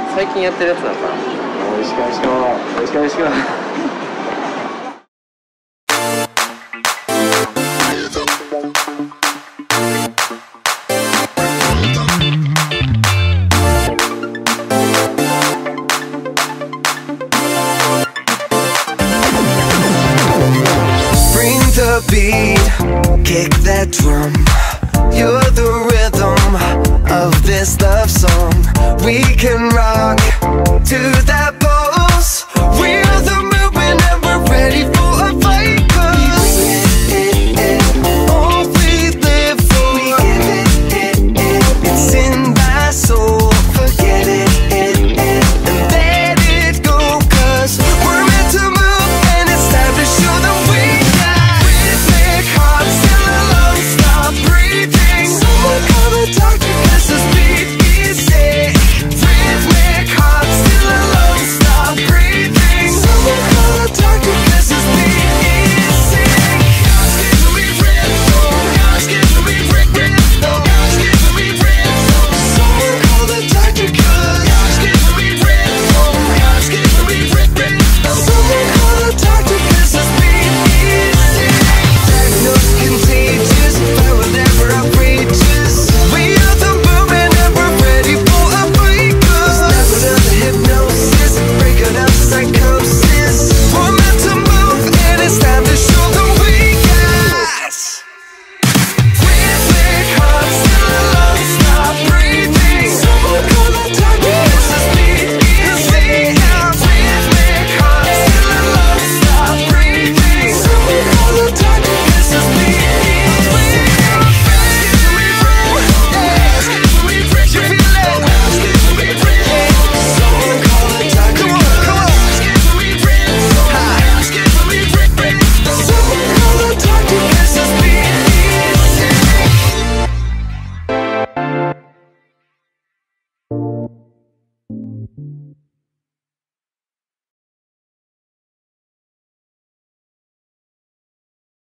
最近やってるやつなのかな。 よしかよしかよしかよしか。 Bring the beat, kick that drum. You're the rhythm of this love song. We can rock to that